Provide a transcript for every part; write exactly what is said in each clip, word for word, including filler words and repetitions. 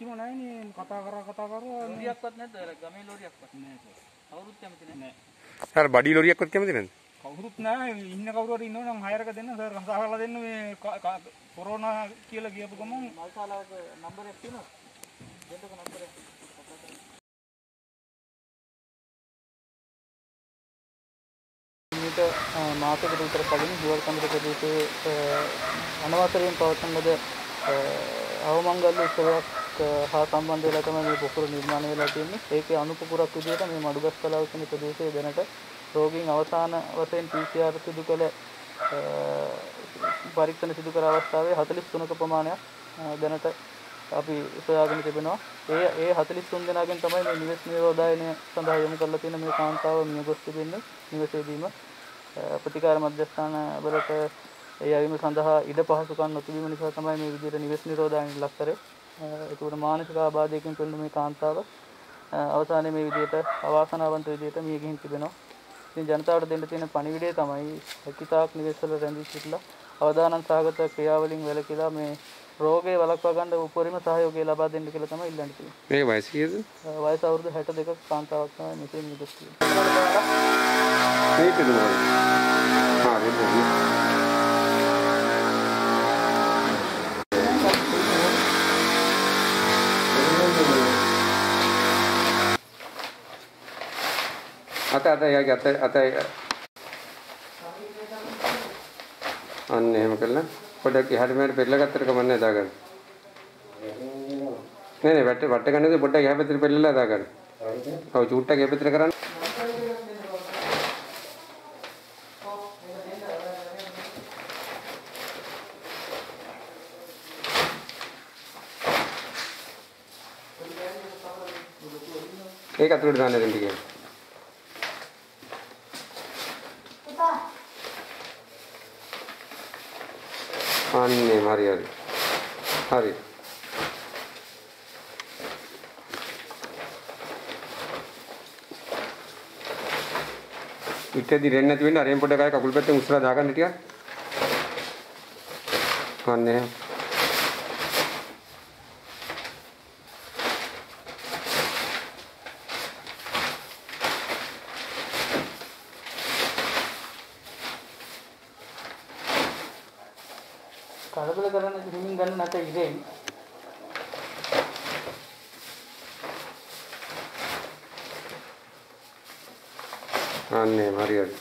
එහෙම නැහැ නේ කතා කරා කතා කරා ලෝරියක්වත් නැද්ද අර ගමේ ලෝරියක්වත් නැහැ කවුරුත් කැමති නැහැ අර බඩි ලෝරියක්වත් කැමති නැද්ද කවුරුත් නැහැ ඉන්න කවුරු හරි ඉන්නවනම් හයරක දෙන්න සර් කතා කරලා දෙන්න මේ කොරෝනා කියලා කියපු ගමන් මල්ශාලාවක නම්බරයක් තියෙනවද දෙන්නක නම්බරයක් ඊට මාසයකට විතර කලින් දුවල් කන්දර ප්‍රදේශයේ අනවසරයෙන් පවත්වන ලද අවමංගල්‍ය උත්සවයක් හා සම්බන්ධ වෙලා තමයි මේ පොකුර නිර්මාණය වෙලා තියෙන්නේ. ඒකේ අනුපුකුරක් විදිහට මේ මඩුගස්කලාව කියන ප්‍රදේශයේ දැනට රෝගීන් අවසාන වශයෙන් පී සී ආර් සිදු කළ පරීක්ෂණ සිදු කර අවස්ථාවේ හතළිස් තුනක ප්‍රමාණයක් දැනට අපි සොයාගෙන තිබෙනවා. ඒ ඒ හතළිස් තුන් දෙනාගෙන් තමයි මේ නිවෙස් නිරෝධායනය සඳහා යොමු කරලා තියෙන මේ කාන්තාව මිය ගොස් තිබෙන්නේ. නිවසේදීම ප්‍රතිකාර මධ්‍යස්ථාන වලට ඒ අයම සඳහා ඉඩ පහසුකම් නොතිබීම නිසා තමයි මේ විදිහට නිවෙස් නිරෝධායන ලක් කරේ. ඒකට මානසික ආබාධයකින් පෙළෙන මේ කාන්තාව අවසානයේ මේ විදිහට අවාසනාවන්ත විදිහට මිය ගිහින් තිබෙනවා. ඉතින් ජනතාවට දෙන්න තියෙන පණිවිඩය තමයි හැකිතාක් නිවෙස් වල රැඳී සිටලා අවදානම් සහගත ක්‍රියාවලින් වැළකීලා මේ රෝගේ වළක්වා ගන්න උපරිම සහයෝගය ලබා දෙන්න කියලා තමයි ඉල්ලන්නේ තියෙන්නේ. මේ වයස කීයද? වයස අවුරුදු හැට දෙකක කාන්තාවක් තමයි මෙතන මිය ගොස් තියෙන්නේ. මේකද මොකද? ආ නේද? අත අත යගේ අත අත අන්න එහෙම කළා පොඩක් එහාට මෙහාට පෙරලා ගත්තට කමන්නේ දාගන්න නේ නේ වැට වට ගන්නද පොඩ්ඩක් එහා පැත්තට පෙරලා දාගන්න ඔව් චූට්ටක් එහා පැත්තට කරන්න ඒක අතුරට දාන්න දෙන්න කියලා අන්නේ හරි හරි හරි ඉතින් දෙන්න නැති වෙන්න අරෙන් පොඩ්ඩක් ආයේ කකුල් පැත්තෙන් උස්සලා දාගන්න ටිකක් අන්නේ කලබල කරන්න හිමින් ගන්න නැත ඉතින් අනේ හරි හරි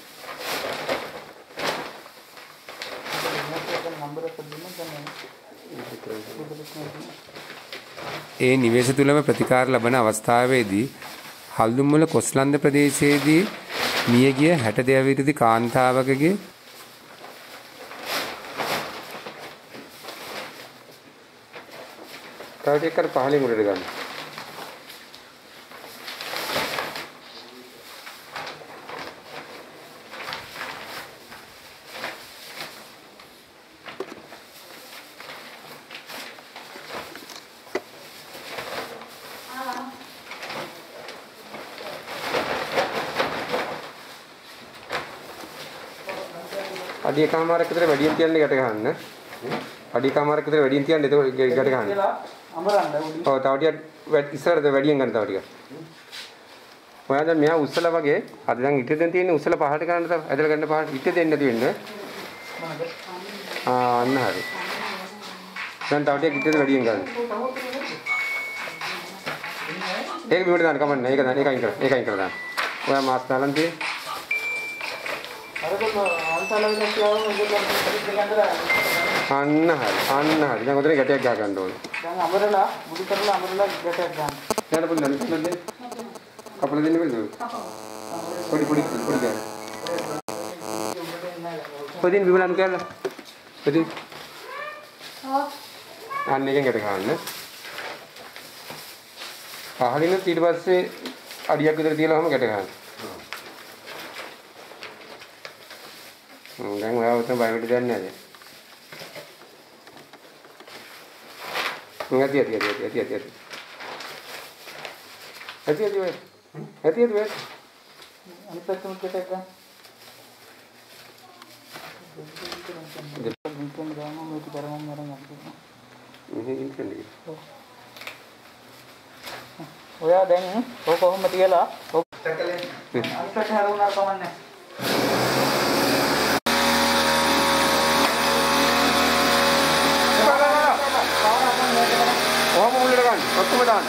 ඒ නිවේශ තුලම ප්‍රතිකාර ලබන අවස්ථාවේදී හල්දුම්මුල කොස්ලන්ද ප්‍රදේශයේදී මියගිය හැට දෙක විරුද්ධ කාන්තාවකගේ තව ටිකක් කර පහලින් උඩට ගන්න. අඩිය කමාරක් විතර වැඩියෙන් තියන්න ගැට ගන්න. අඩිය කමාරක් විතර වැඩියෙන් තියන්න ඒක ගැට ගන්න. අමරන්න උඩින්. ඔව් තව ටිකක් ඉස්සරද වැඩියෙන් ගන්න තව ටිකක්. ඔයා දැන් මෙයා උස්සලා වගේ අද දැන් ඉට දෙන් තියෙන්නේ උස්සලා පහට ගන්න තව ඇදලා ගන්න පහට ඉට දෙන්න නැති වෙන්නේ. ආ අන්න හරි. දැන් තව ටිකක් ඉටද වැඩියෙන් ගන්න. ඒක බිමට දාන්න කමන්නේ. ඒක දාන්න ඒක අයින් කර. ඒක අයින් කරලා දාන්න. ඔයා මාස් දාලන් තියෙන්නේ. අරගොල්ලෝ ආන්සාලාවෙන් කියවම ඒගොල්ලෝ පරිද්ද ගන්නවා. අන්න හරි. අන්න හරි. දැන් උදේ ගැටයක් ගහ ගන්න ඕනේ. දැන් අමරලා මුඩු කරලා අමරලා ගැටයක් ගන්න. යාට පුළුවන් නේද? කපලා දෙන්න බැරිද? පොඩි පොඩි පොඩි ගන්න. පොඩින් විමලන් කියලා. පොඩි. ආ. අන්න එකෙන් ගැට ගන්න. පහලින් ඊට පස්සේ අඩියක් විතර තියලාම ගැට ගන්න. හ්ම් දැන් ඔයාව උතන බය වෙන්න දෙයක් නැහැ. ඇති ඇති ඇති ඇති ඇති ඇති ඇති ඇති වේ ඇති ඇති වේ අනිත් පැත්තම ගැටයක් ගන්න. දෙපැත්තෙන් ගානම මේක කරමු මරන් යන්න. මෙහෙ ඉන්නේ. ඔයා දැන් ඔක කොහොම තියලා ඔක අනිකට හැරුණාට කමන්නේ. ඔහම මුල්ලට ගන්න. ඔක්කොම දාන්න.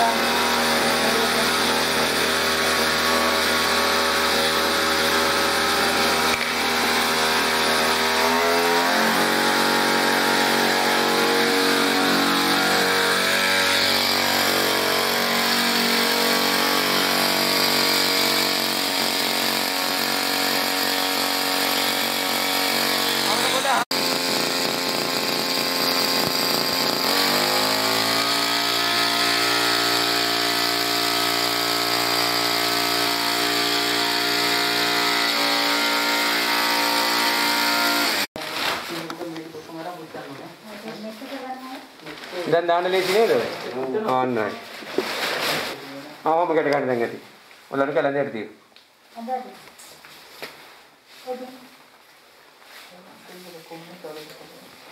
දැන් දාන්න ලේසි නේද? ආන්නයි. ආ ඔහම ගැට ගන්න දැන් ඇති. ඔයාලට කැලෙන්දට තියෙන. හොඳයි.